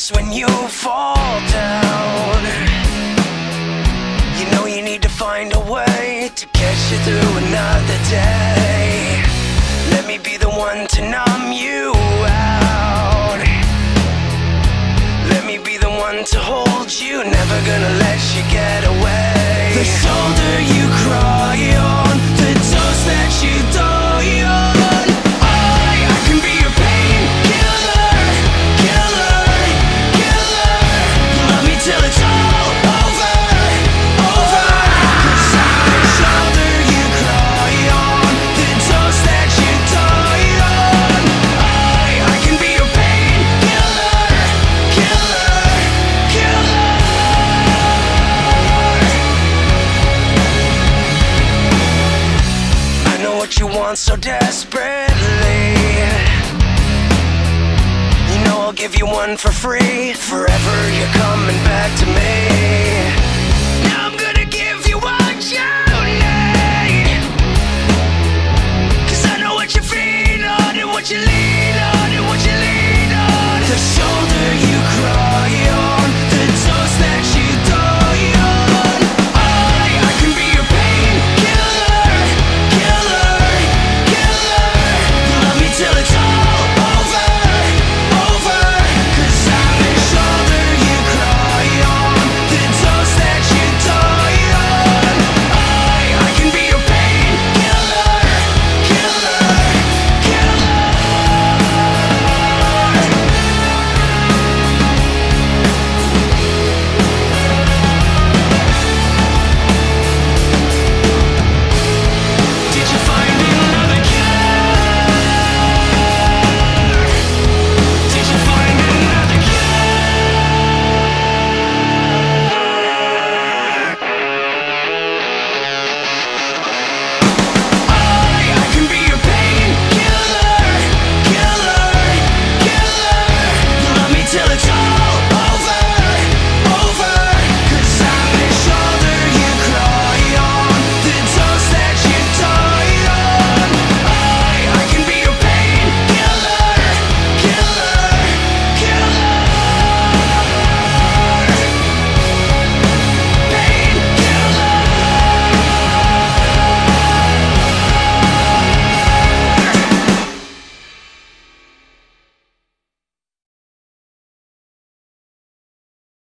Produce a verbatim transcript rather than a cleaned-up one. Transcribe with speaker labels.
Speaker 1: just when you fall down. You know you need to find a way to get you through another day. Let me be the one to numb you out. Let me be the one to hold you, never gonna let you get away. The shoulder you cry on, the toast that you die on. I, I can be your painkiller, killer, killer. You love me till it's all over, over. 'Cause I'm the shoulder you cry on, the toast that you die on. I, I can be your painkiller, killer, killer. I know what you want so desperately. You know I'll give you one for free. Forever you're coming back to me. Now I'm gonna give you what you need. 'Cause I know what you feel and what you need.